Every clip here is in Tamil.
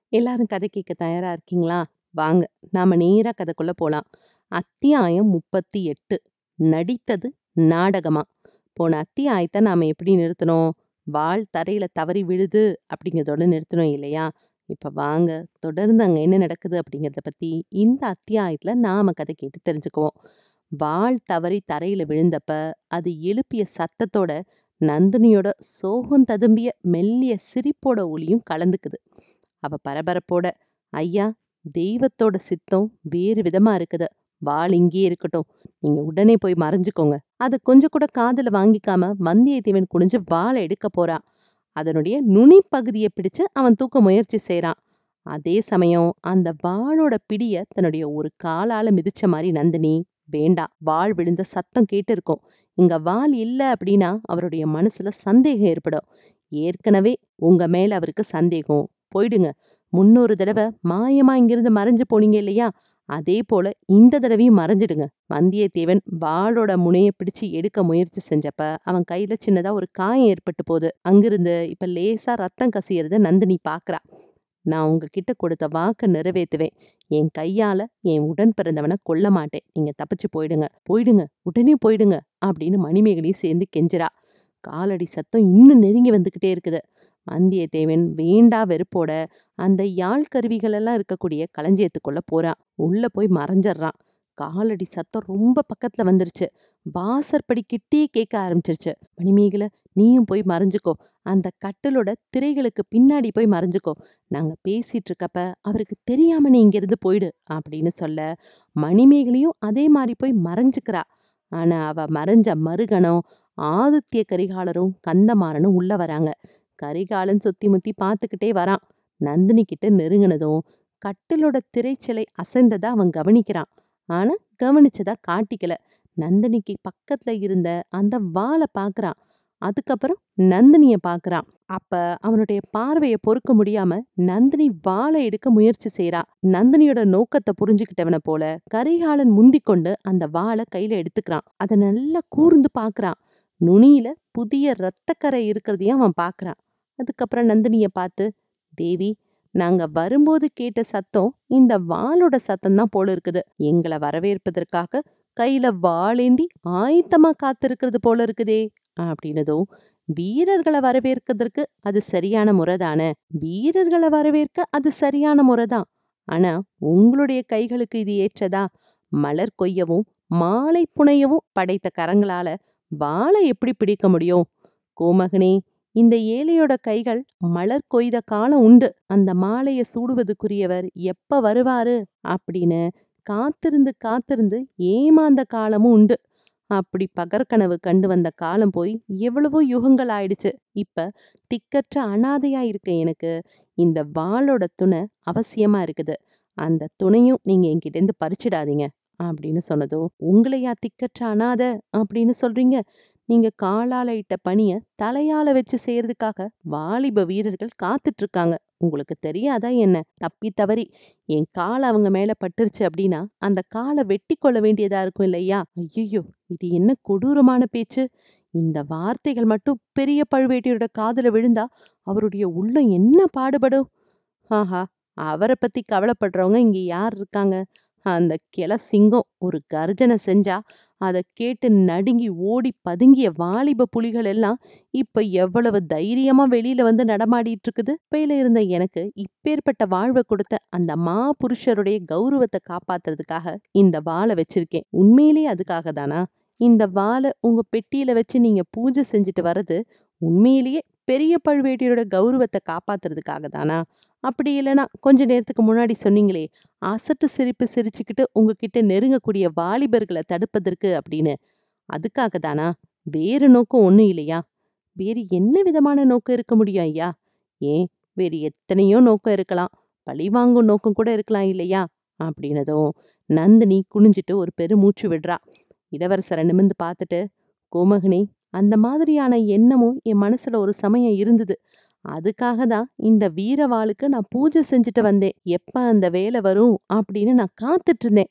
எல்லாரும் கதை கேட்க தயாரா இருக்கீங்களா? வாங்க, நாம நேரா கதைக்குள்ள போலாம். அத்தியாயம் 38. நடித்தது நாடகமா? போன அத்தியாயத்த நாம எப்படி நிறுத்தணும்? வாள் தரையில தவறி விழுது அப்படிங்கிறதோட நிறுத்தணும் இல்லையா? இப்ப வாங்க, தொடர்ந்து அங்க என்ன நடக்குது அப்படிங்கிறத பத்தி இந்த அத்தியாயத்துல நாம கதை கேட்டு தெரிஞ்சுக்குவோம். வாள் தவறி தரையில விழுந்தப்ப அது எழுப்பிய சத்தத்தோட நந்தினியோட சோகம் ததும்பிய மெல்லிய சிரிப்போட ஒலியும் கலந்துக்குது. அவ பரபரப்போட, ஐயா, தெய்வத்தோட சித்தம் வேறு விதமா இருக்குது. வாள் இங்கேயே இருக்கட்டும். நீங்க உடனே போய் மறைஞ்சுக்கோங்க. அத கொஞ்சம் கூட காதுல வாங்கிக்காம வந்தியத்தேவன் குனிஞ்சு வாளை எடுக்க போறான். அதனுடைய நுனி பகுதியை பிடிச்சு அவன் தூக்க முயற்சி செய்றான். அதே சமயம் அந்த வாளோட பிடிய தன்னுடைய ஒரு காலால மிதிச்ச மாதிரி நந்தினி, வேண்டாம், வாள் விழுந்த சத்தம் கேட்டு இருக்கும். இங்க வாள் இல்ல அப்படின்னா அவருடைய மனசுல சந்தேகம் ஏற்படும். ஏற்கனவே உங்க மேல அவருக்கு சந்தேகம். போயிடுங்க. முன்னொரு தடவை மாயமா இங்கிருந்து மறைஞ்சு போனீங்க இல்லையா? அதே போல இந்த தடவையும் மறைஞ்சிடுங்க. வந்தியத்தேவன் வாளோட முனைய பிடிச்சு எடுக்க முயற்சி செஞ்சப்ப அவன் கையில சின்னதா ஒரு காயம் ஏற்பட்டு போகுது. அங்கிருந்து இப்ப லேசா ரத்தம் கசியறத நந்தினி பாக்குறா. நான் உங்ககிட்ட கொடுத்த வாக்க நிறைவேத்துவேன். என் கையால என் உடன் பிறந்தவனை கொல்ல மாட்டேன். நீங்க தப்பிச்சு போயிடுங்க. போயிடுங்க, உடனே போயிடுங்க அப்படின்னு மணிமேகலையும் சேர்ந்து கெஞ்சுறா. காலடி சத்தம் இன்னும் நெருங்கி வந்துகிட்டே இருக்குது. வந்தியத்தேவன் வேண்டா வெறுப்போட அந்த யாழ் கருவிகள் எல்லாம் இருக்கக்கூடிய களஞ்சியத்துக்குள்ள போறான். உள்ள போய் மறைஞ்சிடுறான். காலடி சத்தம் ரொம்ப பக்கத்துல வந்துருச்சு. வாசற்படி கிட்டே கேட்க ஆரம்பிச்சிருச்சு. மணிமேகலை, நீயும் போய் மறைஞ்சுக்கோ. அந்த கட்டிலோட திரைகளுக்கு பின்னாடி போய் மறைஞ்சுக்கோ. நாங்க பேசிட்டு இருக்கப்ப அவருக்கு தெரியாம நீ இங்கிருந்து போயிடு அப்படின்னு சொல்ல, மணிமேகலையும் அதே மாதிரி போய் மறைஞ்சுக்கிறா. ஆனா அவ மறைஞ்ச மறுகணம் ஆதித்ய கரிகாலரும் கந்தமாறனும் உள்ள வராங்க. கரிகாலன் சுத்தி முத்தி பாத்துக்கிட்டே வரான். நந்தினி கிட்ட நெருங்கினதும் கட்டிலோட திரைச்சிலை அசைந்ததா அவன் கவனிக்கிறான். ஆனா கவனிச்சதா காட்டிக்கல. நந்தினிக்கு பக்கத்துல இருந்த அந்த வாளை பாக்குறான். அதுக்கப்புறம் நந்தினிய பாக்குறான். அப்ப அவனுடைய பார்வைய பொறுக்க முடியாம நந்தினி வாளை எடுக்க முயற்சி செய்றா. நந்தினியோட நோக்கத்தை புரிஞ்சுக்கிட்டவன போல கரிகாலன் முந்திக் கொண்டு அந்த வாளை கையில எடுத்துக்கிறான். அத நல்லா கூர்ந்து பாக்குறான். நுனியில புதிய இரத்தக்கரை இருக்கிறதையும் அவன் பாக்குறான். அதுக்கப்புறம் நந்தினிய பார்த்து, தேவி, நாங்க வரும்போது கேட்ட சத்தம் இந்த வாளோட சத்தம் தான் போல இருக்குது. எங்களை வரவேற்பதற்காக கையில வாளேந்தி ஆயத்தமா காத்திருக்கிறது போல இருக்குதே அப்படின்னதும், வீரர்களை வரவேற்கிறதுக்கு அது சரியான முறைதானே. வீரர்களை வரவேற்க அது சரியான முறைதான். ஆனா உங்களுடைய கைகளுக்கு இது ஏற்றதா? மலர் கொய்யவும் மாலை புனையவும் படைத்த கரங்களால வாளை எப்படி பிடிக்க முடியும்? கோமகனே, இந்த ஏழையோட கைகள் மலர் கொய்த காலம் உண்டு. அந்த மாலைய சூடுவதுக்குரியவர் எப்ப வருவாரு அப்படின்னு காத்திருந்து காத்திருந்து ஏமாந்த காலமும் உண்டு. அப்படி பகற்கனவு கண்டு வந்த காலம் போய் எவ்வளவோ யுகங்கள் ஆயிடுச்சு. இப்ப திக்கற்ற அனாதையா இருக்க எனக்கு இந்த வாளோட துணை அவசியமா இருக்குது. அந்த துணையும் நீங்க என்கிட்ட இருந்து பறிச்சிடாதீங்க அப்படின்னு சொன்னதும், உங்களையா திக்கற்ற அனாதை அப்படின்னு சொல்றீங்க? நீங்க காலால இட்ட பணிய தலையால வச்சு செய்யறதுக்காக வாலிப வீரர்கள் காத்துட்டு இருக்காங்க. உங்களுக்கு தெரியாதா என்ன? தப்பி தவறி என் கால் அவங்க மேல பட்டுருச்சு அப்படின்னா அந்த காலை வெட்டி கொள்ள வேண்டியதா இருக்கும் இல்லையா? ஐயோ, இது என்ன கொடூரமான பேச்சு! இந்த வார்த்தைகள் மட்டும் பெரிய பழுவேட்டையரோட காதுல விழுந்தா அவருடைய உள்ளம் என்ன பாடுபடும்? ஆஹா, அவரை பத்தி கவலைப்படுறவங்க இங்க யார் இருக்காங்க? அந்த சிங்கம் ஒரு கர்ஜனை செஞ்சா அதை கேட்டு நடுங்கி ஓடி பதுங்கிய வாலிப புலிகள் எல்லாம் இப்ப எவ்வளவு தைரியமா வெளியில வந்து நடமாடிட்டு இருக்குது. இப்பையில இருந்த எனக்கு இப்பேற்பட்ட வாழ்வை கொடுத்த அந்த மா புருஷருடைய கௌரவத்தை காப்பாத்துறதுக்காக இந்த வாளை வச்சிருக்கேன். உண்மையிலேயே அதுக்காக தானா? இந்த வாளை உங்க பெட்டியில வச்சு நீங்க பூஜை செஞ்சுட்டு வர்றது உண்மையிலேயே பெரிய பழுவேட்டையரோட கௌரவத்தை காப்பாத்துறதுக்காக தானா? அப்படி இல்லைன்னா கொஞ்ச நேரத்துக்கு முன்னாடி சொன்னீங்களே, அசட்டு சிரிப்பு சிரிச்சுக்கிட்டு உங்ககிட்ட நெருங்கக்கூடிய வாலிபர்களை தடுப்பதற்கு அப்படின்னு, அதுக்காக தானா? வேறு நோக்கம் ஒண்ணும் இல்லையா? வேறு என்ன விதமான நோக்கம் இருக்க முடியும் ஐயா? ஏன், வேறு எத்தனையோ நோக்கம் இருக்கலாம். பழிவாங்கும் நோக்கம் கூட இருக்கலாம் இல்லையா? அப்படின்னதும் நந்தினி குனிஞ்சிட்டு ஒரு பெருமூச்சு விடுறா. இளவரசரை நிமிர்ந்து பார்த்துட்டு, கோமகனே, அந்த மாதிரியான எண்ணமும் என் மனசுல ஒரு சமயம் இருந்தது. அதுக்காக தான் இந்த வீரவாளுக்கு நான் பூஜை செஞ்சுட்டு வந்தேன். எப்ப அந்த வேலை வரும் அப்படின்னு நான் காத்துட்டு இருந்தேன்.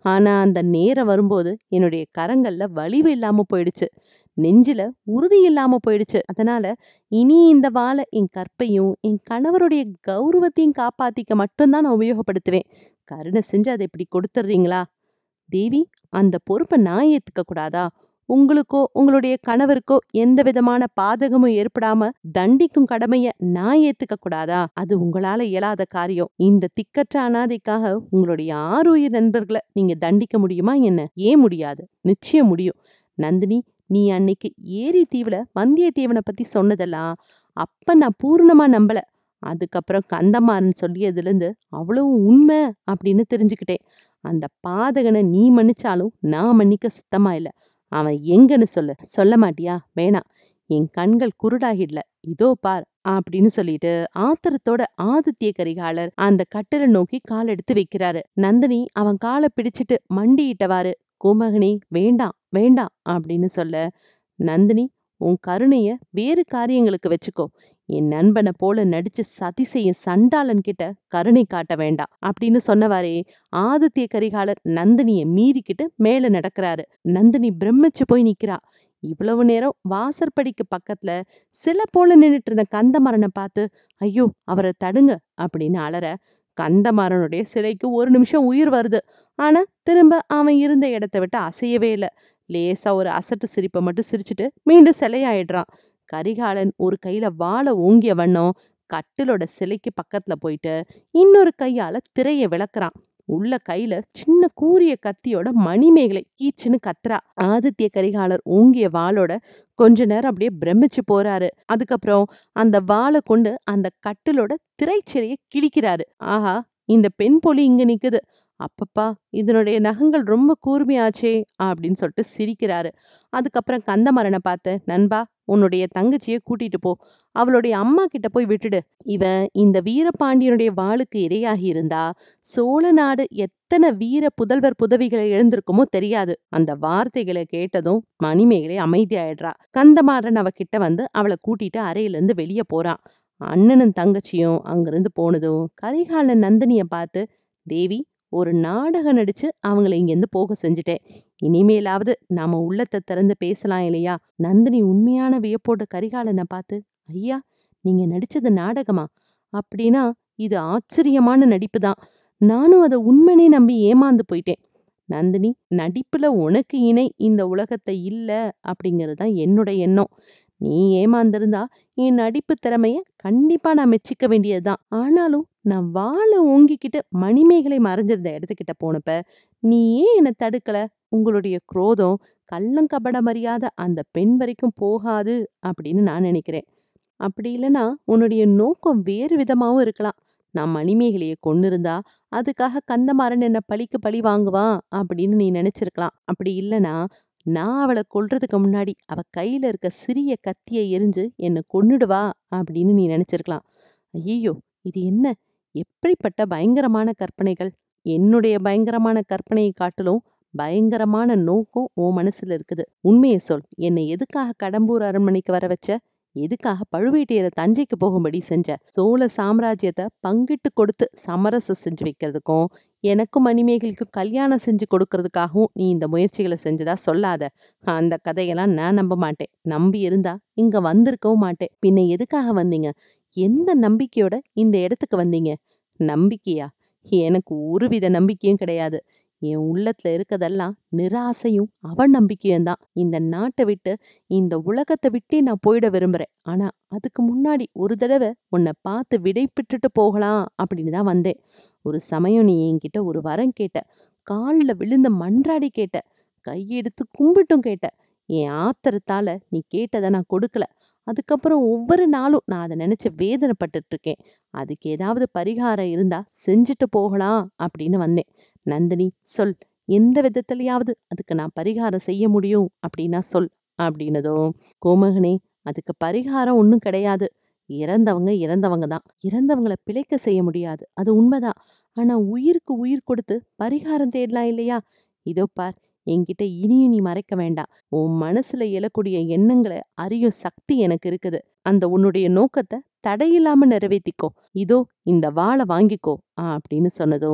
ஆனா அந்த நேரம் வரும்போது என்னுடைய கரங்கள்ல வலிவு இல்லாம போயிடுச்சு. நெஞ்சில உறுதி இல்லாம போயிடுச்சு. அதனால இனி இந்த வாள என் கற்பையும், என் கணவருடைய கௌரவத்தையும் காப்பாத்திக்க மட்டும் தான் நான் உபயோகப்படுத்துவேன். கருணை செஞ்சு அத இப்படி கொடுத்துடுறீங்களா? தேவி, அந்த பொறுப்ப நான் ஏத்துக்க கூடாதா? உங்களுக்கோ, உங்களுடைய கணவருக்கோ எந்த விதமான பாதகமும் ஏற்படாம தண்டிக்கும் கடமைய நான் ஏத்துக்க கூடாதா? அது உங்களால இயலாத காரியம். இந்த திக்கற்ற அனாதைக்காக உங்களுடைய 6 உயிர் நண்பர்கள நீங்க தண்டிக்க முடியுமா என்ன? ஏன் முடியாது? நிச்சயம் முடியும். நந்தினி, நீ அன்னைக்கு ஏரி தீவுல வந்தியத்தேவன பத்தி சொன்னதெல்லாம் அப்ப நான் பூரணமா நம்பல. அதுக்கப்புறம் கந்தமாறன் சொல்லியதுல இருந்து அவ்வளவு உண்மை அப்படின்னு தெரிஞ்சுக்கிட்டேன். அந்த பாதகனை நீ மன்னிச்சாலும் நான் மன்னிக்க சித்தமா இல்ல. அவன் எங்கன்னு சொல்லு. சொல்ல மாட்டியா? வேணாம். என் கண்கள் குருடாகிடல. இதோ பார் அப்படின்னு சொல்லிட்டு ஆத்திரத்தோட ஆதித்ய கரிகாலர் அந்த கட்டில நோக்கி கால் எடுத்து வைக்கிறாரு. நந்தினி அவன் காலை பிடிச்சிட்டு மண்டியிட்டவாறு, கோமகனே, வேண்டாம் வேண்டாம் அப்படின்னு சொல்ல, நந்தினி, உன் கருணைய வேறு காரியங்களுக்கு வச்சுக்கோ. என் நண்பனை போல நடிச்சு சதி செய்யும் சண்டாளன் கிட்ட கருணை காட்ட வேண்டாம் அப்படின்னு சொன்னவாறே ஆதித்ய கரிகாலர் நந்தினிய மீறிக்கிட்டு மேல நடக்கிறாரு. நந்தினி பிரமிச்சு போய் நிக்கிறா. இவ்வளவு நேரம் வாசற்படிக்கு பக்கத்துல சில போல நின்னுட்டு இருந்த கந்தமாறனை பார்த்து, ஐயோ, அவரை தடுங்க அப்படின்னு அலற, கந்தமாறனுடைய சிலைக்கு ஒரு நிமிஷம் உயிர் வருது. ஆனா திரும்ப அவன் இருந்த இடத்தை விட்டு அசையவே இல்ல. லேசா ஒரு அசட்டு சிரிப்பை மட்டும் சிரிச்சுட்டு மீண்டும் சிலையாயிடுறான். கரிகாலன் ஒரு கையில வாளை ஓங்கிய வண்ணம் கட்டிலோட சிலைக்கு பக்கத்துல போயிட்டு இன்னொரு கையால திரைய விளக்குறான். உள்ள கையில சின்ன கூரிய கத்தியோட மணிமேகலை கீச்சுன்னு கத்துறா. ஆதித்ய கரிகாலர் ஓங்கிய வாளோட கொஞ்ச நேரம் அப்படியே பிரமிச்சு போறாரு. அதுக்கப்புறம் அந்த வாளை கொண்டு அந்த கட்டிலோட திரைச்சிலைய கிழிக்கிறாரு. ஆஹா, இந்த பெண் புலி இங்க நிக்குது. அப்பப்பா, இதனுடைய நகங்கள் ரொம்ப கூர்மையாச்சே அப்படின்னு சொல்லிட்டு சிரிக்கிறாரு. அதுக்கப்புறம் கந்தமாறனை பார்த்து, நண்பா, உன்னுடைய தங்கச்சிய கூட்டிட்டு போ. அவளுடைய அம்மா கிட்ட போய் விட்டுடு. இவ இந்த வீரபாண்டியனுடைய வாளுக்கு இரையாகி இருந்தா சோழ நாடு எத்தனை வீர புதல்வர் புதவிகளை எழுந்திருக்குமோ தெரியாது. அந்த வார்த்தைகளை கேட்டதும் மணிமேகலை அமைதியாயிடுறா. கந்தமாறன் அவகிட்ட வந்து அவளை கூட்டிட்டு அறையில இருந்து வெளியே போறான். அண்ணனும் தங்கச்சியும் அங்கிருந்து போனதும் கரிகாலன் நந்தினிய பார்த்து, தேவி, ஒரு நாடகம் நடிச்சு அவங்கள இங்கிருந்து போக செஞ்சுட்டேன். இனிமேலாவது நாம உள்ளத்தை திறந்து பேசலாம் இல்லையா? நந்தினி உண்மையான வியப்போட கரிகாலனை பார்த்து, ஐயா, நீங்க நடிச்சது நாடகமா? அப்படின்னா இது ஆச்சரியமான நடிப்பு தான். நானும் அதை உண்மைனே நம்பி ஏமாந்து போயிட்டேன். நந்தினி, நடிப்புல உனக்கு இணை இந்த உலகத்தை இல்ல அப்படிங்கிறது தான் என்னோட எண்ணம். நீ ஏமாந்திருந்தா என் நடிப்பு திறமைய கண்டிப்பா நான் மெச்சிக்க வேண்டியதுதான். ஆனாலும் நான் வாளை ஓங்கிக்கிட்டு மணிமேகலை மறைஞ்சிருந்த இடத்துக்கிட்ட போனப்ப நீ ஏன் என்னை தடுக்கல? உங்களுடைய குரோதம் கள்ளங்கபடம் அறியாத அந்த பெண் வரைக்கும் போகாது அப்படின்னு நான் நினைக்கிறேன். அப்படி இல்லைன்னா உன்னுடைய நோக்கம் வேறு விதமாவும் இருக்கலாம். நான் மணிமேகலைய கொன்னிருந்தா அதுக்காக கந்தமாறன் என்ன பழிக்கு பழி வாங்குவான் அப்படின்னு நீ நினைச்சிருக்கலாம். அப்படி இல்லைன்னா நான் அவளை கொல்றதுக்கு முன்னாடி அவ கையில இருக்க சிறிய கத்தியை எரிஞ்சு என்ன கொன்னுடுவா அப்படின்னு நீ நினைச்சிருக்கலாம். ஐயோ, இது என்ன? எப்படிப்பட்ட பயங்கரமான கற்பனைகள்! என்னுடைய பயங்கரமான கற்பனையை காட்டிலும் பயங்கரமான நோக்கம் உன் மனசுல இருக்குது. உண்மையை சொல். என்னை எதுக்காக கடம்பூர் அரண்மனைக்கு வர வச்ச? எதுக்காக பழுவேட்டையரை தஞ்சைக்கு போகும்படி செஞ்ச? சோழ சாம்ராஜ்யத்தை பங்கிட்டு கொடுத்து சமரசம் செஞ்சு வைக்கிறதுக்கும் எனக்கும் மணிமேகலைக்கும் கல்யாணம் செஞ்சு கொடுக்கறதுக்காகவும் நீ இந்த முயற்சிகளை செஞ்சதா சொல்லாத. அந்த கதையெல்லாம் நான் நம்ப மாட்டேன். நம்பி இருந்தா இங்க வந்திருக்கவும் மாட்டேன். பின்ன எதுக்காக வந்தீங்க? எந்த நம்பிக்கையோட இந்த இடத்துக்கு வந்தீங்க? நம்பிக்கையா? எனக்கு ஒருவித நம்பிக்கையும் கிடையாது. என் உள்ளத்துல இருக்கதெல்லாம் நிராசையும் அவநம்பிக்கையும் தான். இந்த நாட்டை விட்டு, இந்த உலகத்தை விட்டே நான் போயிட விரும்புறேன். ஆனா அதுக்கு முன்னாடி ஒரு தடவை உன்னை பார்த்து விடை பெற்றுட்டு போகலாம் அப்படின்னு தான் வந்தேன். ஒரு சமயம் நீ என்கிட்ட ஒரு வரம் கேட்ட. கால்ல விழுந்து மன்றாடி கேட்ட. கையெடுத்து கும்பிட்டும் கேட்ட. என் ஆத்திரத்தால நீ கேட்டதை நான் கொடுக்கல. அதுக்கப்புறம் ஒவ்வொரு நாளும் நான் அதை நினைச்சு வேதனைப்பட்டுட்டு இருக்கேன். அதுக்கு ஏதாவது பரிகாரம் இருந்தா செஞ்சுட்டு போகலாம் அப்படின்னு வந்தேன். நந்தினி, சொல். எந்த விதத்திலயாவது அதுக்கு நான் பரிகாரம் செய்ய முடியும் அப்படின்னா சொல் அப்படின்னதும், கோமகனே, அதுக்கு பரிகாரம் ஒண்ணும் கிடையாது. இறந்தவங்க இறந்தவங்க தான். இறந்தவங்களை பிழைக்க செய்ய முடியாது, அது உண்மைதான். ஆனா உயிருக்கு உயிர் கொடுத்து பரிகாரம் தேடலாம் இல்லையா? இதோ பார், என்கிட்ட இனியும் நீ மறைக்க வேண்டாம். உன் மனசுல எழக்கூடிய எண்ணங்களை அறியும் சக்தி எனக்கு இருக்குது. அந்த உன்னுடைய நோக்கத்தை தடையில்லாம நிறைவேத்திக்கோ. இதோ இந்த வாளை வாங்கிக்கோ அப்படின்னு சொன்னதும்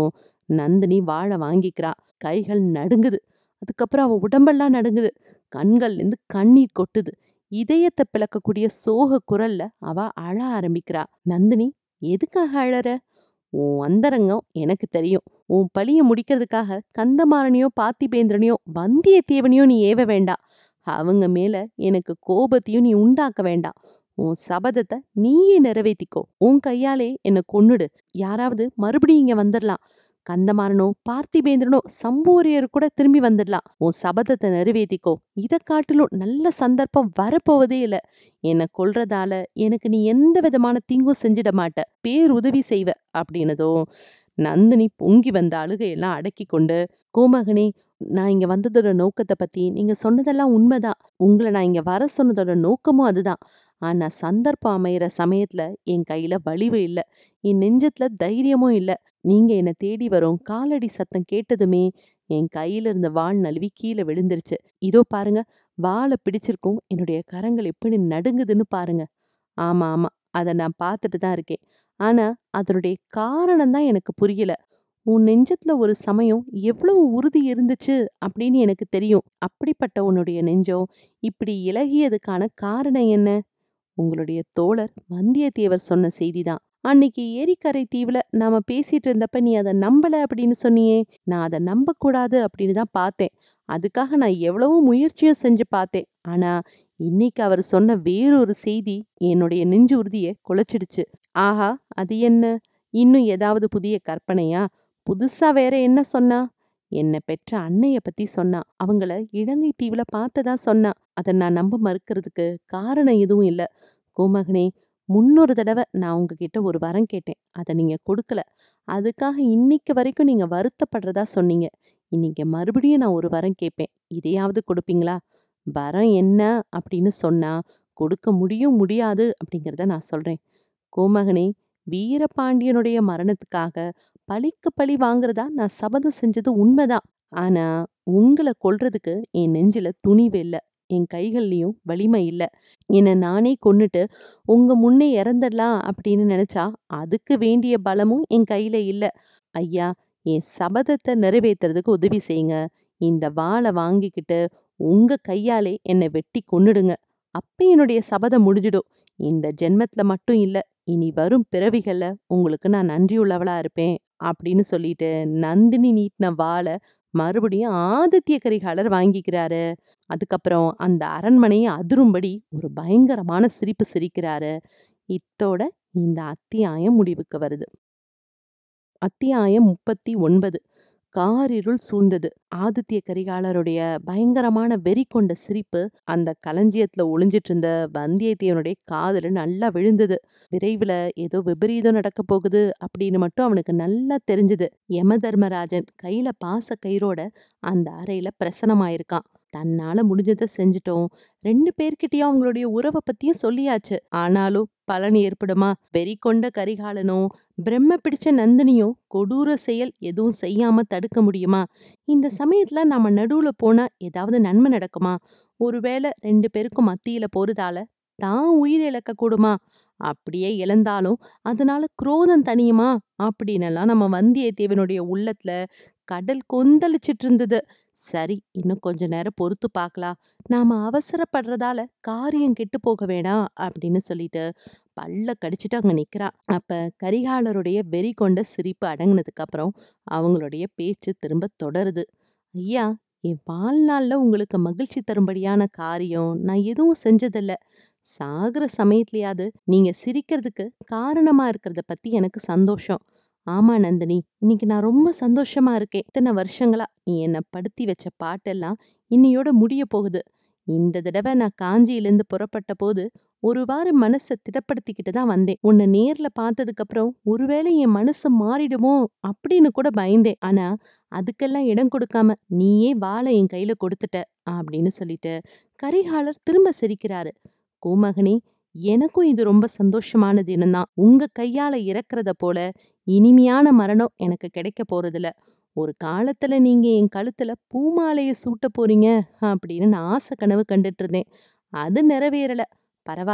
நந்தினி வாழை வாங்கிக்கிறா. கைகள் நடுங்குது. அதுக்கப்புறம் அவ உடம்பெல்லாம் நடுங்குது. கண்கள்ல இருந்து கண்ணீர் கொட்டுது. இதயத்தை பிளக்கக்கூடிய சோக குரல்ல அவ அழ ஆரம்பிக்கிறா. நந்தினி, எதுக்காக அழற? உன் அந்தரங்கம் எனக்கு தெரியும். உன் பழிய முடிக்கிறதுக்காக கந்தமாறனையோ பார்த்திபேந்திரனையோ வந்தியத்தேவனையோ நீ ஏவ வேண்டாம். அவங்க மேல எனக்கு கோபத்தையும் நீ உண்டாக்க வேண்டாம். உன் சபதத்தை நீயே நிறைவேத்திக்கோ. உன் கையாலே என்னை கொன்னுடு. யாராவது மறுபடியும் இங்க வந்துடலாம். கந்தமாறனோ பார்த்திபேந்திரனோ சம்பூரியர் கூட திரும்பி வந்துடலாம். உன் சபதத்தை நிறைவேத்திக்கோ. இதை காட்டிலும் நல்ல சந்தர்ப்பம் வரப்போவதே இல்ல. என்னை கொல்றதால எனக்கு நீ எந்த விதமான தீங்கும் செஞ்சிட மாட்ட. பேருதவி செய்வ அப்படின்னதும் நந்தினி பொங்கி வந்த அழுகையெல்லாம் அடக்கி கொண்டு, கோமகனே, நான் இங்க வந்ததோட நோக்கத்தை பத்தி நீங்க சொன்னதெல்லாம் உண்மைதான். உங்களை நான் இங்க வர சொன்னதோட நோக்கமும் அதுதான். ஆனா சந்தர்ப்பம் அமையிற சமயத்துல என் கையில வலிவு இல்ல. என் நெஞ்சத்துல தைரியமும் இல்ல. நீங்க என்னை தேடி வரும் காலடி சத்தம் கேட்டதுமே என் கையில இருந்த வாள் நழுவி கீழே விழுந்துருச்சு. இதோ பாருங்க, வாளை பிடிச்சிருக்கும் என்னுடைய கரங்கள் எப்படி நடுங்குதுன்னு பாருங்க. ஆமா, ஆமா. அத நான் பார்த்துட்டு தான் இருக்கேன். ஆனா, அதனுடைய காரணம் தான் எனக்கு புரியல. உன் நெஞ்சத்துல ஒரு சமயம் எவ்வளவு உறுதி இருந்துச்சு அப்படின்னு எனக்கு தெரியும். அப்படிப்பட்ட உன்னுடைய நெஞ்சம் இப்படி இளகியதுக்கான காரணம் என்ன? உங்களுடைய தோழர் வந்தியத்தேவர் சொன்ன செய்திதான். அன்னைக்கு ஏரிக்கரை தீவுல நாம பேசிட்டு இருந்தப்ப நீ அதை நம்பல அப்படின்னு சொன்னியே. நான் அதை நம்ப கூடாது அப்படின்னு தான் பார்த்தேன். அதுக்காக நான் எவ்வளவோ முயற்சியும் செஞ்சு பார்த்தேன். ஆனா இன்னைக்கு அவர் சொன்ன வேறொரு செய்தி என்னுடைய நெஞ்சு உறுதியை குலைச்சிடுச்சு. ஆஹா, அது என்ன? இன்னும் ஏதாவது புதிய கற்பனையா? புதுசா வேற என்ன சொன்னா? என்ன பெற்ற அன்னைய பத்தி சொன்னா. அவங்கள இலங்கை தீவுல பார்த்ததா சொன்னா. அதை நான் நம்ப மறுக்கிறதுக்கு காரணம் எதுவும் இல்ல. கோமகனே, முன்னொரு தடவை நான் உங்ககிட்ட ஒரு வரம் கேட்டேன். அதை நீங்க கொடுக்கல. அதுக்காக இன்னைக்கு வரைக்கும் நீங்க வருத்தப்படுறதா சொன்னீங்க. இன்னைக்கு மறுபடியும் நான் ஒரு வரம் கேட்பேன். இதையாவது கொடுப்பீங்களா? வரம் என்ன அப்படின்னு சொன்னா கொடுக்க முடியும் முடியாது அப்படிங்கிறத நான் சொல்றேன். கோமகனே, வீரபாண்டியனுடைய மரணத்துக்காக பழிக்கு பழி வாங்குறதா நான் சபதம் செஞ்சது உண்மைதான். ஆனா உங்களை கொல்றதுக்கு என் நெஞ்சில துணிவு இல்ல. என் கைகள்லயும் வலிமை இல்ல. என்னை நானே கொன்னுட்டு உங்க முன்னே இறந்துடலாம் அப்படின்னு நினைச்சா அதுக்கு வேண்டிய பலமும் என் கையில இல்ல. ஐயா, என் சபதத்தை நிறைவேத்துறதுக்கு உதவி செய்யுங்க. இந்த வாளை வாங்கிக்கிட்டு உங்க கையாலே என்னை வெட்டி கொன்னுடுங்க. அப்ப என்னுடைய சபதம் முடிஞ்சிடும். இந்த ஜென்மத்துல மட்டும் இல்ல, இனி வரும் பிறவிகள்ல உங்களுக்கு நான் நன்றியுள்ளவளா இருப்பேன் அப்படின்னு சொல்லிட்டு நந்தினி நீட்டின வாளை மறுபடியும் ஆதித்ய கரிகாலர் வாங்கிக்கிறாரு. அதுக்கப்புறம் அந்த அரண்மனையை அதிரும்படி ஒரு பயங்கரமான சிரிப்பு சிரிக்கிறாரு. இத்தோட இந்த அத்தியாயம் முடிவுக்கு வருது. அத்தியாயம் 39. காரிருள் சூழ்ந்தது. ஆதித்ய கரிகாலருடைய பயங்கரமான வெறி கொண்ட சிரிப்பு அந்த களஞ்சியத்துல ஒளிஞ்சிட்டு இருந்த வந்தியத்தேவனுடைய காதுல நல்லா விழுந்தது. விரைவுல ஏதோ விபரீதம் நடக்க போகுது அப்படின்னு மட்டும் அவனுக்கு நல்லா தெரிஞ்சது. யம தர்மராஜன் கையில பாச கயிறோட அந்த அறையில பிரசனமாயிருக்கான். தன்னால முடிஞ்சதை செஞ்சுட்டோம். 2 பேர்கிட்டயும் அவங்களுடைய உறவை பத்தியும் சொல்லியாச்சு. ஆனாலும் பலன் ஏற்படுமா? வெறி கொண்ட கரிகாலனும் பிரம்ம பிடிச்ச நந்தினியும் கொடூர செயல் எதுவும் செய்யாம தடுக்க முடியுமா? இந்த சமயத்துல நாம நடுவுல போனா ஏதாவது நன்மை நடக்குமா? ஒருவேளை 2 பேருக்கும் மத்தியில போறதால தான் உயிர் இழக்க கூடுமா? அப்படியே இழந்தாலும் அதனால குரோதம் தணியுமா? அப்படின்னெல்லாம் நம்ம வந்தியத்தேவனுடைய உள்ளத்துல கடல் கொந்தளிச்சிட்டு இருந்தது. சரி, இன்னும் கொஞ்ச நேரம் பொறுத்து பார்க்கலாம். நாம அவசரப்படுறதால காரியம் கெட்டு போக வேணாம் அப்படின்னு சொல்லிட்டு பல்ல கடிச்சிட்டு அங்க நிக்கிறான். அப்ப கரிகாலருடைய வெறி கொண்ட சிரிப்பு அடங்குனதுக்கு அப்புறம் அவங்களுடைய பேச்சு திரும்ப தொடருது. ஐயா, என் வாழ்நாள்ல உங்களுக்கு மகிழ்ச்சி தரும்படியான காரியம் நான் எதுவும் செஞ்சதில்ல. சாகுற சமயத்திலயாவது நீங்க சிரிக்கிறதுக்கு காரணமா இருக்கிறத பத்தி எனக்கு சந்தோஷம். ஆமா நந்தினி, இன்னைக்கு நான் ரொம்ப சந்தோஷமா இருக்கேன். இத்தனை வருஷங்களா நீ என்ன படுத்தி வச்ச பாட்டெல்லாம் இன்னையோட முடிய போகுது. இந்த தடவை நான் காஞ்சியிலிருந்து புறப்பட்ட போது ஒரு வாரம் மனசை திடப்படுத்திக்கிட்டு தான் வந்தேன். உன்னை நேர்ல பார்த்ததுக்கு அப்புறம் ஒருவேளை என் மனசு மாறிடுமோ அப்படின்னு கூட பயந்தேன். ஆனா அதுக்கெல்லாம் இடம் கொடுக்காம நீயே வாளை என் கையில கொடுத்துட்ட அப்படின்னு சொல்லிட்டு கரிகாலர் திரும்ப சிரிக்கிறாரு. கோமகனே, எனக்கும் இது ரொம்ப சந்தோஷமான தினம்தான். உங்க கையால இறக்குறத போல இனிமையான மரணம் எனக்கு கிடைக்க போறதில்ல. ஒரு காலத்துல நீங்க என் கழுத்துல பூமாலைய சூட்ட போறீங்க அப்படின்னு நான் ஆசை கனவு கண்டுட்டு இருந்தேன். அது நிறைவேறல. பரவாயில்ல.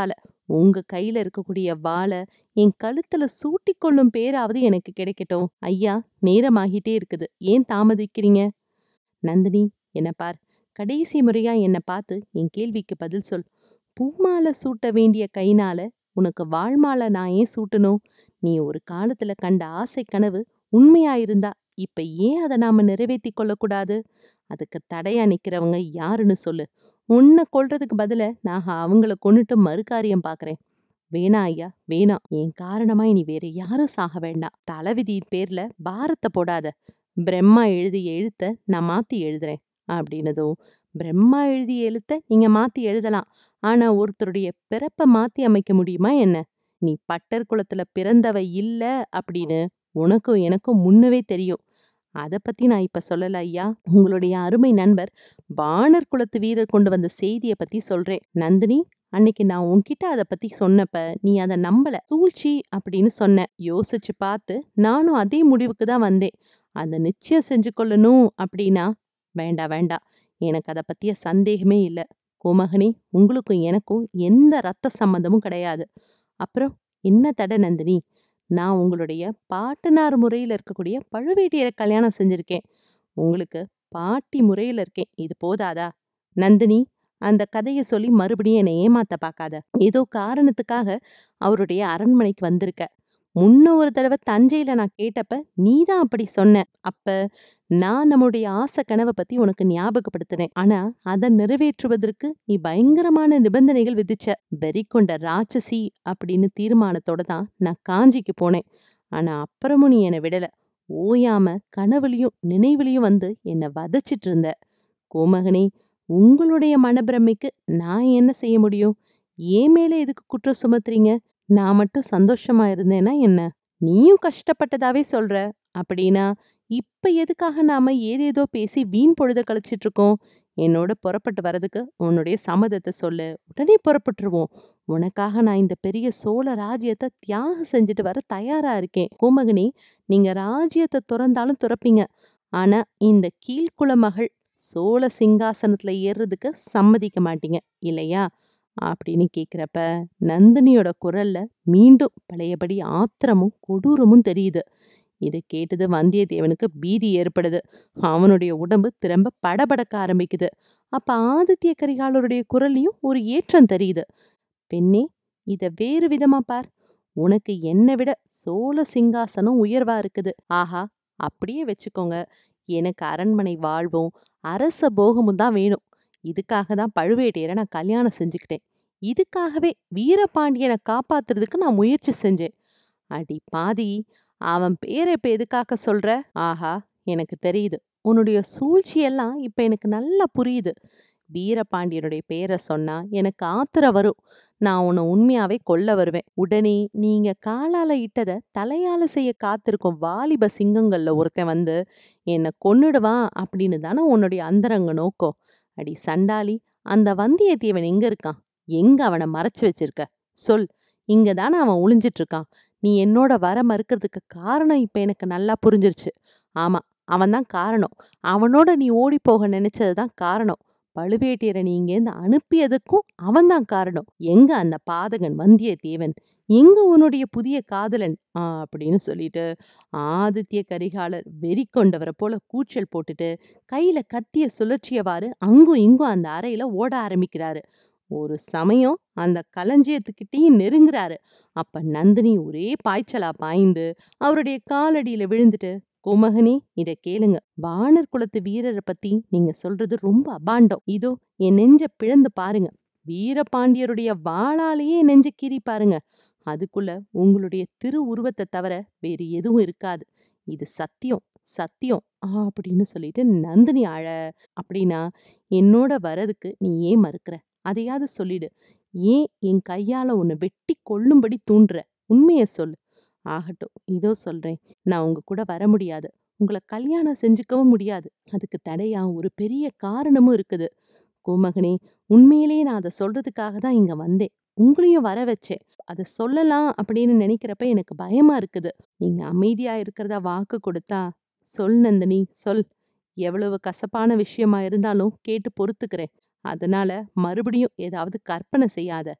உங்க கையில இருக்கக்கூடிய வாள என் கழுத்துல சூட்டிக் கொள்ளும் பேராவது எனக்கு கிடைக்கட்டும். ஐயா, நேரமாகிட்டே இருக்குது. ஏன் தாமதிக்கிறீங்க? நந்தினி, என்ன பார். கடைசி முறையா என்ன பார்த்து என் கேள்விக்கு பதில் சொல். பூமாலை சூட்ட வேண்டிய கைனால உனக்கு வாழ்மாலை நான் ஏன் சூட்டணும்? நீ ஒரு காலத்துல கண்ட ஆசை கனவு உண்மையாயிருந்தா இப்ப ஏன் அதை நாம நிறைவேற்றி கொள்ளக்கூடாது? அதுக்கு தடையா நிக்கிறவங்க யாருன்னு சொல்லு. உன்னை கொல்றதுக்கு பதில நான் அவங்கள கொன்னுட்டு மறுகாரியம் பாக்குறேன். வேணா ஐயா, வேணாம். என் காரணமா இனி வேற யாரும் சாக வேண்டாம். தலைவிதியின் பேர்ல பாரத்தை போடாத. பிரம்மா எழுதிய எழுத்த நான் மாத்தி எழுதுறேன் அப்படின்னதும், பிரம்மா எழுதிய எழுத்த நீங்க மாத்தி எழுதலாம். ஆனா ஒருத்தருடைய பிறப்ப மாத்தி அமைக்க முடியுமா என்ன? நீ பட்டர் குலத்துல பிறந்தவ இல்ல அப்படின்னு உனக்கும் எனக்கும் முன்னவே தெரியும். அத பத்தி நான் இப்ப சொல்லல ஐயா. உங்களுடைய அருமை நண்பர் வானர் குலத்து வீரர் கொண்டு வந்த செய்திய பத்தி சொல்றேன். நந்தினி, அன்னைக்கு நான் உன்கிட்ட அத பத்தி சொன்னப்ப நீ அத நம்பல. சூழ்ச்சி அப்படின்னு சொன்ன. யோசிச்சு பார்த்து நானும் அதே முடிவுக்கு தான் வந்தேன். அத நிச்சயம் செஞ்சு கொள்ளணும் அப்படின்னா, வேண்டாம் வேண்டாம். எனக்கு அத பத்திய சந்தேகமே இல்ல. கோமகனே, உங்களுக்கும் எனக்கும் எந்த ரத்த சம்பந்தமும் கிடையாது. அப்புறம் என்ன தடை நந்தினி? நான் உங்களுடைய பாட்டனார் முறையில இருக்கக்கூடிய பழுவேட்டரையரை கல்யாணம் செஞ்சிருக்கேன். உங்களுக்கு பாட்டி முறையில இருக்கேன். இது போதாதா? நந்தினி, அந்த கதைய சொல்லி மறுபடியும் என்னை ஏமாத்த பார்க்காத. ஏதோ காரணத்துக்காக அவருடைய அரண்மனைக்கு வந்திருக்க. முன்ன ஒரு தடவை தஞ்சையில நான் கேட்டப்ப நீதான் அப்படி சொன்ன. அப்ப நான் நம்முடைய ஆசை கனவை பத்தி உனக்கு ஞாபகப்படுத்தினேன். ஆனா அதை நிறைவேற்றுவதற்கு நீ பயங்கரமான நிபந்தனைகள் விதிச்ச. வெறி கொண்ட ராட்சசி அப்படின்னு தீர்மானத்தோட தான் நான் காஞ்சிக்கு போனேன். ஆனா அப்புறமும் நீ என்னை விடல. ஓயாம கனவுலயும் நினைவுலயும் வந்து என்னை வதச்சிட்டு இருந்த. கோமகனே, உங்களுடைய மனப்பிரமைக்கு நான் என்ன செய்ய முடியும்? ஏன் மேல எதுக்கு குற்றம் சுமத்துறீங்க? நான் மட்டும் சந்தோஷமா இருந்தேன்னா என்ன? நீயும் கஷ்டப்பட்டதாவே சொல்ற. அப்படின்னா இப்ப எதுக்காக நாம ஏதேதோ பேசி வீண் பொழுத கழிச்சிட்டு இருக்கோம்? என்னோட புறப்பட்டு வர்றதுக்கு உன்னுடைய சம்மதத்தை சொல்லு. உடனே புறப்பட்டுருவோம். உனக்காக நான் இந்த பெரிய சோழ ராஜ்யத்தை தியாகம் செஞ்சுட்டு வர தயாரா இருக்கேன். கோமகனே, நீங்க ராஜ்யத்தை துறந்தாலும் துறப்பீங்க. ஆனா இந்த கீழ்குல மகள் சோழ சிங்காசனத்துல ஏறுறதுக்கு சம்மதிக்க மாட்டீங்க இல்லையா? அப்படின்னு கேக்குறப்ப நந்தினியோட குரல்ல மீண்டும் பழையபடி ஆத்திரமும் கொடூரமும் தெரியுது. இதை கேட்டது வந்தியத்தேவனுக்கு பீதி ஏற்படுது. அவனுடைய உடம்பு திரும்ப படபடக்க ஆரம்பிக்குது. அப்ப ஆதித்ய கரிகாலருடைய குரல்லையும் ஒரு ஏற்றம் தெரியுது. பெண்ணே, இத வேறு விதமா பார். உனக்கு என்னை விட சோழ சிங்காசனம் உயர்வா இருக்குது. ஆஹா, அப்படியே வச்சுக்கோங்க. எனக்கு அரண்மனை வாழ்வும் அரச போகமும் தான் வேணும். இதுக்காக தான் பழுவேட்டையரை நான் கல்யாணம் செஞ்சுக்கிட்டேன். இதுக்காகவே வீரபாண்டியனை காப்பாத்துறதுக்கு நான் முயற்சி செஞ்சேன். அடி பாதி, அவன் பேரை இப்ப எதுக்காக சொல்ற? ஆஹா, எனக்கு தெரியுது. உன்னுடைய சூழ்ச்சியெல்லாம் இப்ப எனக்கு நல்லா புரியுது. வீரபாண்டியனுடைய பேரை சொன்னா எனக்கு ஆத்திரம் வரும். நான் உன்னை உண்மையாவே கொல்ல வருவேன். உடனே நீங்க காலால இட்டத தலையால செய்ய காத்திருக்கும் வாலிப சிங்கங்கள்ல ஒருத்தன் வந்து என்னை கொன்னுடுவான் அப்படின்னு தானே உன்னுடைய அந்தரங்க நோக்கம். அடி சண்டாளி, அந்த வந்தியத்தேவன் எங்க இருக்கான்? எங்க அவனை மறைச்சு வச்சிருக்க? சொல். இங்க தானே அவன் ஒளிஞ்சிட்டு இருக்கான். நீ என்னோட வர மறுக்கிறதுக்கு காரணம் இப்ப எனக்கு நல்லா புரிஞ்சிருச்சு. ஆமா, அவன்தான் காரணம். அவனோட நீ ஓடி போக நினைச்சதுதான் காரணம். பழுவேட்டரையரை நீ இங்கேருந்து அனுப்பியதுக்கும் அவன்தான் காரணம். எங்க அந்த பாதகன் வந்தியத்தேவன்? எங்க உன்னுடைய புதிய காதலன்? அப்படின்னு சொல்லிட்டு ஆதித்ய கரிகாலர் வெறி கொண்டவரை போல கூச்சல் போட்டுட்டு கையில கத்திய சுழற்சியவாறு அங்கும் இங்கும் அந்த அறையில ஓட ஆரம்பிக்கிறாரு. ஒரு சமயம் அந்த களஞ்சியத்துக்கிட்டையும் நெருங்குறாரு. அப்ப நந்தினி ஒரே பாய்ச்சலா பாய்ந்து அவருடைய காலடியில விழுந்துட்டு, கோமகனே, இத கேளுங்க. வானர் குலத்து வீரரை பத்தி நீங்க சொல்றது ரொம்ப அபாண்டம். இதோ என் நெஞ்ச பிளந்து பாருங்க. வீரபாண்டியருடைய வாளாலேயே என் நெஞ்ச கீறி பாருங்க. அதுக்குள்ள உங்களுடைய திரு உருவத்தை தவிர வேறு எதுவும் இருக்காது. இது சத்தியம், சத்தியம் அப்படின்னு சொல்லிட்டு நந்தினி அப்படின்னா என்னோட வரதுக்கு நீ ஏன் மறுக்கிற? அதையாவது சொல்லிடு. ஏன் என் கையால உன்னை வெட்டி கொல்லும்படி தூண்டுற? உண்மைய சொல்லு. ஆகட்டும், இதோ சொல்றேன். நான் உங்க கூட வர முடியாது. உங்களை கல்யாணம் செஞ்சுக்கவும் முடியாது. அதுக்கு தடையா ஒரு பெரிய காரணமும் இருக்குது. கோமகனே, உண்மையிலேயே நான் அதை சொல்றதுக்காக தான் இங்க வந்தேன். உங்களையும் வர வச்சேன். அதை சொல்லலாம் அப்படின்னு நினைக்கிறப்ப எனக்கு பயமா இருக்குது. நீங்க அமைதியா இருக்கிறதா வாக்கு கொடுத்தா, சொல் நந்தினி, சொல். எவ்வளவு கசப்பான விஷயமா இருந்தாலும் கேட்டு பொறுத்துக்கிறேன். அதனால மறுபடியும் ஏதாவது கற்பனை செய்யாத.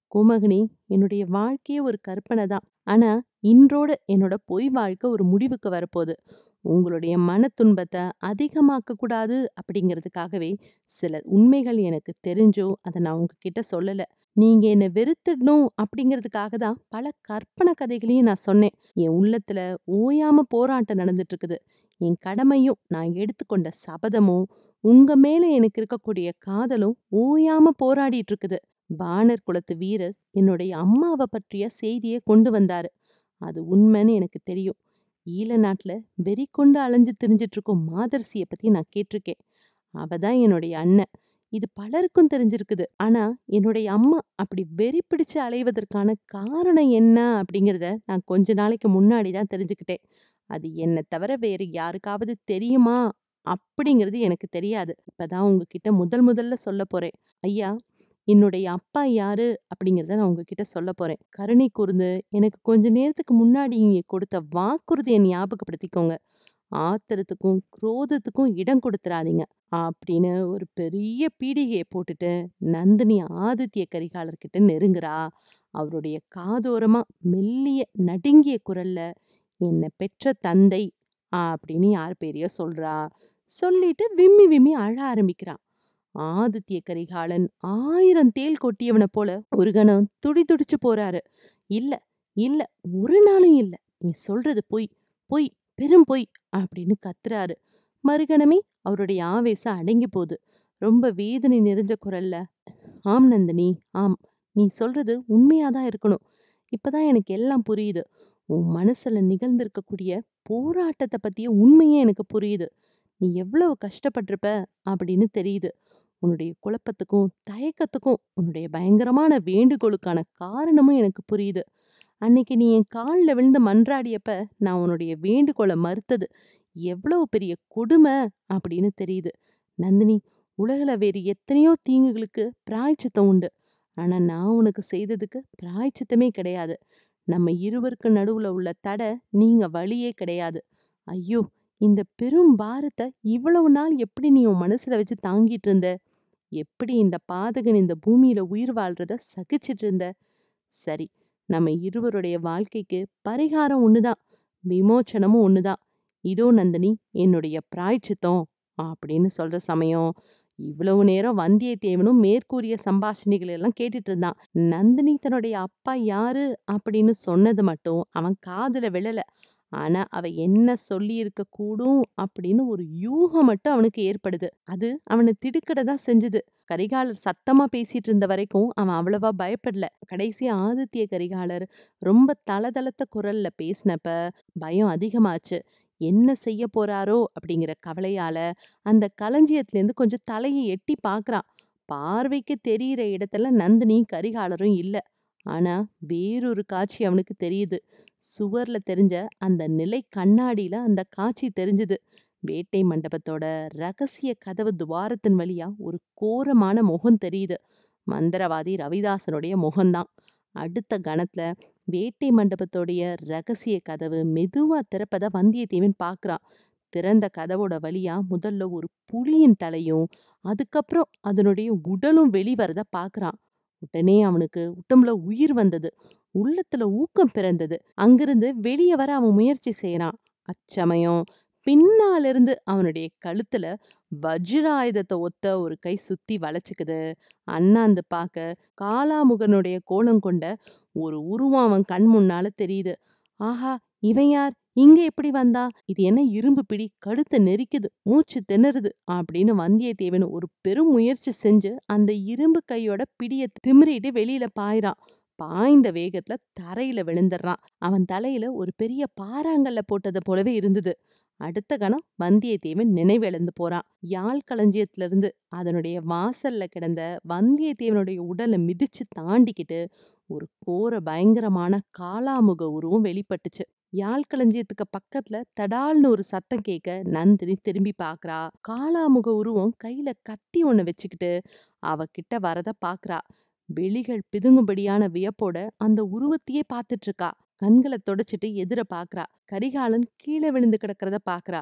கோமகனே, என்னுடைய வாழ்க்கையே ஒரு கற்பனை தான். ஆனா, இன்றோட என்னோட பொய் வாழ்க்கை ஒரு முடிவுக்கு வரப்போகுது. உங்களுடைய மன துன்பத்த அதிகமாக்க கூடாது அப்படிங்கிறதுக்காகவே, சில உண்மைகள் எனக்கு தெரிஞ்சும், அத நான் உங்ககிட்ட சொல்லல. நீங்க என்ன வெறுத்துடணும் அப்படிங்கிறதுக்காக தான் பல கற்பனை கதைகளையும் நான் சொன்னேன். என் உள்ளத்துல ஓயாம போராட்டம் நடந்துட்டு இருக்குது. என் கடமையும், நான் எடுத்துக்கொண்ட சபதமும், உங்க மேல எனக்கு இருக்கக்கூடிய காதலும் ஓயாம போராடிட்டு இருக்குது. பாணர் குலத்து வீரர் என்னுடைய அம்மாவ பற்றிய செய்திய கொண்டு வந்தாரு. அது உண்மைன்னு எனக்கு தெரியும். ஈழ நாட்டுல வெறி கொண்டு அலைஞ்சு திரிஞ்சிட்டு இருக்கும் மாதர்சிய பத்தி நான் கேட்டிருக்கேன். அவ தான் என்னுடைய அண்ணன். இது பலருக்கும் தெரிஞ்சிருக்குது. ஆனா, என்னுடைய அம்மா அப்படி வெறி பிடிச்சு அலைவதற்கான காரணம் என்ன அப்படிங்கிறத நான் கொஞ்ச நாளைக்கு முன்னாடி தான் தெரிஞ்சுக்கிட்டேன். அது என்ன தவிர வேறு யாருக்காவது தெரியுமா? அப்படிங்கிறது எனக்கு தெரியாது. இப்பதான் உங்ககிட்ட முதல்ல சொல்லப் போறேன். ஐயா, என்னுடைய அப்பா யாரு அப்படிங்கிறத நான் உங்ககிட்ட சொல்லப் போறேன். கருணை கூர்ந்து எனக்கு கொஞ்ச நேரத்துக்கு முன்னாடி நீங்க கொடுத்த வாக்குறுதிய ஞாபகப்படுத்திக்கோங்க. ஆத்திரத்துக்கும், குரோதத்துக்கும் இடம் கொடுத்துறாதீங்க. அப்படின்னு ஒரு பெரிய பீடிகைய போட்டுட்டு நந்தினி ஆதித்ய கரிகாலர்கிட்ட நெருங்குறா. அவருடைய காதோரமா மெல்லிய நடுங்கிய குரல்ல, "என்ன பெற்ற தந்தை" அப்படின்னு யார் பேரையோ சொல்றா. சொல்லிட்டு விம்மி விம்மி அழ ஆரம்பிக்கிறா. ஆதித்ய கரிகாலன் 1000 தேள் கொட்டியவன போல ஒரு கணம் துடிதுடிச்சு போறாரு. "இல்ல, இல்ல, ஒரு நாளும் இல்ல. நீ சொல்றது பொய், பொய், பெரும் பொய்" அப்படின்னு கத்துறாரு. மறுகணமே அவருடைய ஆவேசம் அடங்கி போகுது. ரொம்ப வேதனை நிறைஞ்ச குரல்ல, "ஆம் நந்தினி, ஆம். நீ சொல்றது உண்மையாதான் இருக்கணும். இப்பதான் எனக்கு எல்லாம் புரியுது. உன் மனசுல நிகழ்ந்திருக்கக்கூடிய போராட்டத்த பத்திய உண்மையே எனக்கு புரியுது. நீ எவ்வளவு கஷ்டப்பட்டிருப்ப அப்படின்னு தெரியுது. உன்னுடைய குழப்பத்துக்கும், தயக்கத்துக்கும், உன்னுடைய பயங்கரமான வேண்டுகோளுக்கான காரணமும் எனக்கு புரியுது. அன்னைக்கு நீ என் கால்ல விழுந்து மன்றாடியப்ப, நான் உன்னுடைய வேண்டுகோள மறுத்தது எவ்வளவு பெரிய கொடுமை அப்படின்னு தெரியுது. நந்தினி, உலகுல வேறு எத்தனையோ தீங்குகளுக்கு பிராயச்சித்தம் உண்டு. ஆனா நான் உனக்கு செய்ததுக்கு பிராயச்சித்தமே கிடையாது. நம்ம இருவருக்கு நடுவுல உள்ள தடை நீங்க வழியே கிடையாது. ஐயோ! இந்த பெரும் பாரத்த இவ்வளவு நாள் எப்படி நீ உன் மனசுல வச்சு தாங்கிட்டு இருந்த? எப்படி இந்த பாதகன் இந்த பூமியில உயிர் வாழ்றத சகிச்சிட்டு இருந்த? சரி, நம்ம இருவருடைய வாழ்க்கைக்கு பரிகாரம் ஒண்ணுதான். விமோச்சனமும் ஒண்ணுதான். இதோ நந்தினி, என்னுடைய பிராயச்சித்தம் அப்படின்னு சொல்ற சமயம், இவ்வளவு நேரம் வந்தியத்தேவனும் மேற்கூறிய சம்பாஷணைகள் எல்லாம் கேட்டுட்டு இருந்தான். நந்தினி தன்னுடைய அப்பா யாரு அப்படின்னு சொன்னது மட்டும் அவன் காதுல விழல. ஆனா அவ என்ன சொல்லியிருக்க கூடும் அப்படின்னு ஒரு யூகம் மட்டும் அவனுக்கு ஏற்படுது. அது அவனை திடுக்கிடதான் செஞ்சது. கரிகாலர் சத்தமா பேசிட்டு இருந்த வரைக்கும் அவன் அவ்வளவா பயப்படல. கடைசி ஆதித்ய கரிகாலர் ரொம்ப தளதளத்த குரல்ல பேசினப்ப பயம் அதிகமாச்சு. என்ன செய்ய போறாரோ அப்படிங்கிற கவலையால அந்த களஞ்சியத்துல இருந்து கொஞ்சம் தலையை எட்டி பாக்குறான். பார்வைக்கு தெரியிற இடத்துல நந்தினி கரிகாலரும் இல்ல. ஆனா வேறொரு காட்சி அவனுக்கு தெரியுது. சுவர்ல தெரிஞ்ச அந்த நிலை கண்ணாடியில அந்த காட்சி தெரிஞ்சுது. வேட்டை மண்டபத்தோட ரகசிய கதவு துவாரத்தின் வழியா ஒரு கோரமான முகம் தெரியுது. மந்திரவாதி ரவிதாசனுடைய முகம்தான். அடுத்த கணத்துல வேட்டை மண்டபத்தோடைய ரகசிய கதவு மெதுவா திறப்பத வந்தியத்தேவன் பாக்குறான். திறந்த கதவோட வழியா முதல்ல ஒரு புலியின் தலையும், அதுக்கப்புறம் அதனுடைய உடலும் வெளிவரத பாக்குறான். உடனே அவனுக்கு உடம்புல உயிர் வந்தது. உள்ளத்துல ஊக்கம் பிறந்தது. அங்கிருந்து வெளிய வர அவன் முயற்சி செய்யறான். அச்சமயம் பின்னாலிருந்து அவனுடைய கழுத்துல வஜ்ராயுதத்தை ஒத்த ஒரு கை சுத்தி வளைச்சுக்குது. அண்ணாந்து பாக்க காலாமுகனுடைய கோலம் கொண்ட ஒரு உருவம் அவன் கண் முன்னால தெரியுது. ஆஹா! இவன் யார்? இங்க எப்படி வந்தா? இது என்ன இரும்பு பிடி? கழுத்தை நெரிக்குது, மூச்சு திணறுது அப்படின்னு வந்தியத்தேவன் ஒரு பெரும் முயற்சி செஞ்சு அந்த இரும்பு கையோட பிடிய திமிரிட்டு வெளியில பாய்றான். பாய்ந்த வேகத்துல தரையில விழுந்துடுறான். அவன் தலையில ஒரு பெரிய பாறாங்கல்ல போட்டது போலவே இருந்தது. அடுத்த கணம் வந்தியத்தேவன் நினைவிழந்து போறான். யாழ் களஞ்சியத்துல இருந்து அதனுடைய வாசல்ல கிடந்த வந்தியத்தேவனுடைய உடலை மிதிச்சு தாண்டிக்கிட்டு ஒரு கோர பயங்கரமான காலாமுக உருவம் வெளிப்பட்டுச்சு. யாழ் களஞ்சியத்துக்கு பக்கத்துல தடால்னு ஒரு சத்தம் கேட்க நந்தினி திரும்பி பாக்குறா. காலாமுக உருவம் கையில கத்தி ஒண்ணு வச்சுக்கிட்டு அவ கிட்ட வரத பாக்குறா. வெளிகள் பிதுங்கும்படியான வியப்போட அந்த உருவத்தையே பாத்துட்டு இருக்கா. கண்களை தொடச்சிட்டு எதிர பாக்குறா. கரிகாலன் கீழே விழுந்து கிடக்கிறத பாக்குறா.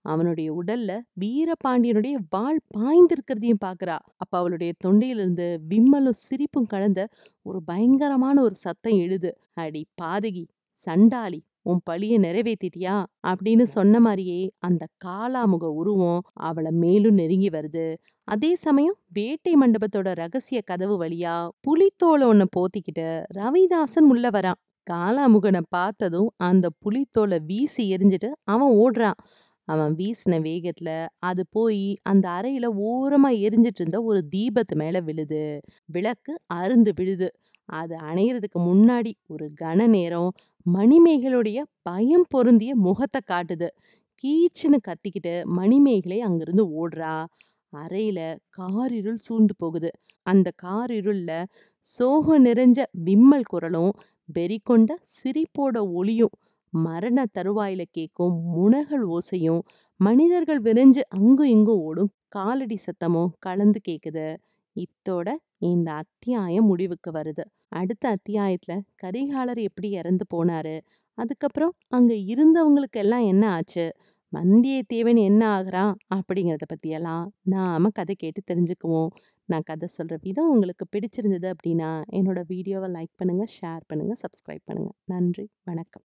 அவனுடைய உடல்ல வீரபாண்டியனுடைய வாள் பாய்ந்திருக்கிறதையும் பார்க்கிறா. அப்ப அவளுடைய தொண்டையிலிருந்து விம்மலும் சிரிப்பும் கலந்த ஒரு பயங்கரமான ஒரு சத்தம் எழுது. "அடி பாதகி, சண்டாளி, உன் பழிய நிறைவேத்திட்டியா?" அப்படின்னு சொன்ன மாதிரியே அந்த காலாமுக உருவம் அவளை மேலும் நெருங்கி வருது. அதே சமயம் வேட்டை மண்டபத்தோட ரகசிய கதவு வழியா புலித்தோலை ஒண்ண போத்திக்கிட்டு ரவிதாசன் உள்ள வரான். காலாமுகனை பார்த்ததும் அந்த புலித்தோலை வீசி எறிஞ்சிட்டு அவன் ஓடுறான். அவன் வீசின வேகத்துல அது போய் அந்த அறையில ஓரமா எரிஞ்சிட்டு இருந்த ஒரு தீபத்து மேல விழுது. விளக்கு அறுந்து விழுது. அது அணையறதுக்கு முன்னாடி ஒரு கண நேரம் மணிமேகலுடைய பயம் பொருந்திய முகத்தை காட்டுது. கீச்சுன்னு கத்திக்கிட்டு மணிமேகலை அங்கிருந்து ஓடுறா. அறையில காரிருள் சூழ்ந்து போகுது. அந்த காரிருள்ல சோகம் நிறைஞ்ச விம்மல் குரலும் வெறி கொண்ட சிரிப்போட ஒளியும் மரண தருவாயில கேட்கும் முனகல் ஓசையும் மனிதர்கள் விரைஞ்சு அங்கும் இங்கும் ஓடும் காலடி சத்தமும் கலந்து கேக்குது. இத்தோட இந்த அத்தியாயம் முடிவுக்கு வருது. அடுத்த அத்தியாயத்துல கரிகாலர் எப்படி இறந்து போனாரு, அதுக்கப்புறம் அங்க இருந்தவங்களுக்கு எல்லாம் என்ன ஆச்சு, வந்தியத்தேவன் என்ன ஆகுறான் அப்படிங்கறத பத்தி எல்லாம் நாம கதை கேட்டு தெரிஞ்சுக்குவோம். நான் கதை சொல்ற விதம் உங்களுக்கு பிடிச்சிருந்தது அப்படின்னா என்னோட வீடியோவை லைக் பண்ணுங்க, ஷேர் பண்ணுங்க, சப்ஸ்கிரைப் பண்ணுங்க. நன்றி, வணக்கம்.